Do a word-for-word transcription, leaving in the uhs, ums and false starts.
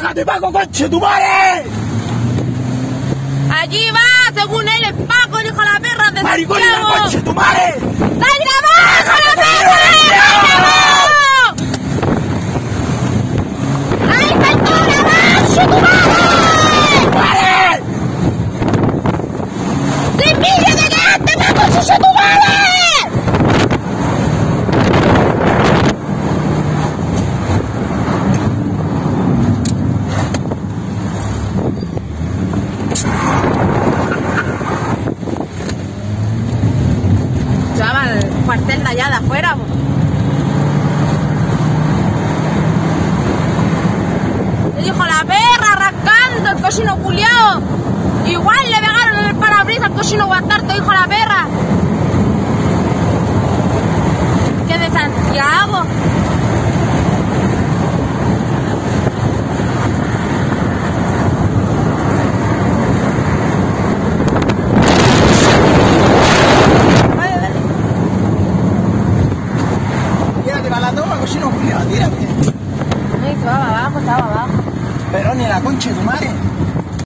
¡Déjate, Paco, conche tu madre! Allí va, según él es Paco, el hijo de la perra de ¡Maricón, Santiago. la conche tu madre! ¡Está grabado, hijo de la perra! ¡Ahí está todo grabado, conche tu madre! ¡Madre! ¡Sin vídeo te quedaste, Paco, conche tu madre! Chaval, cuartel de allá de afuera, po. El hijo de la perra arrancando, el cochino culiao. Igual le pegaron en el parabrisas al cochino bastardo, hijo de la perra. Que de Santiago. Cochino culiao, tírate. No, estaba abajo, estaba abajo. Pero ni la concha de tu madre.